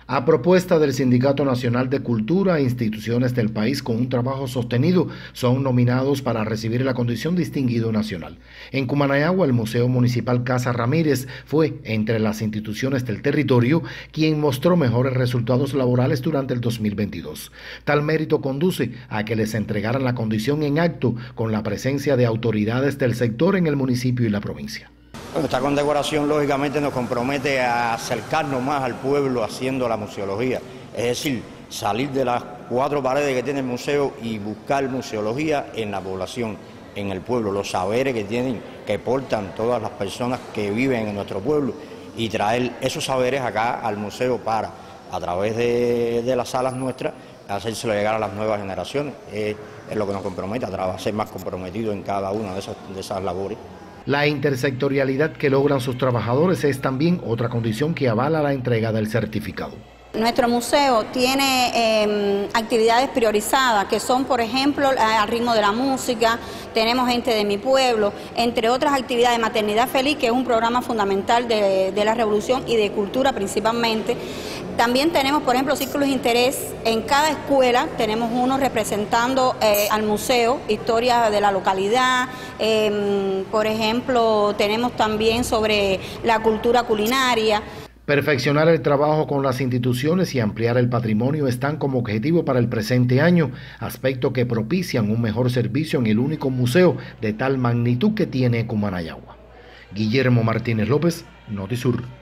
A propuesta del Sindicato Nacional de Cultura, instituciones del país con un trabajo sostenido son nominados para recibir la condición distinguido nacional. En Cumanayagua, el Museo Municipal Casa Ramírez fue, entre las instituciones del territorio, quien mostró mejores resultados laborales durante el 2022. Tal mérito conduce a que les entregaran la condición en acto con la presencia de autoridades del sector en el municipio y la provincia. Bueno, esta condecoración lógicamente nos compromete a acercarnos más al pueblo haciendo la museología, es decir, salir de las 4 paredes que tiene el museo y buscar museología en la población, en el pueblo, los saberes que portan todas las personas que viven en nuestro pueblo y traer esos saberes acá al museo para, a través de las salas nuestras, hacérselo llegar a las nuevas generaciones. Es lo que nos compromete a ser más comprometidos en cada una de esas labores. La intersectorialidad que logran sus trabajadores es también otra condición que avala la entrega del certificado. Nuestro museo tiene actividades priorizadas que son, por ejemplo, al ritmo de la música, tenemos gente de mi pueblo, entre otras actividades, Maternidad Feliz, que es un programa fundamental de la revolución y de cultura principalmente. También tenemos, por ejemplo, círculos de interés. En cada escuela tenemos uno representando al museo, historia de la localidad. Por ejemplo, tenemos también sobre la cultura culinaria. Perfeccionar el trabajo con las instituciones y ampliar el patrimonio están como objetivo para el presente año, aspecto que propician un mejor servicio en el único museo de tal magnitud que tiene Cumanayagua. Guillermo Martínez López, Notisur.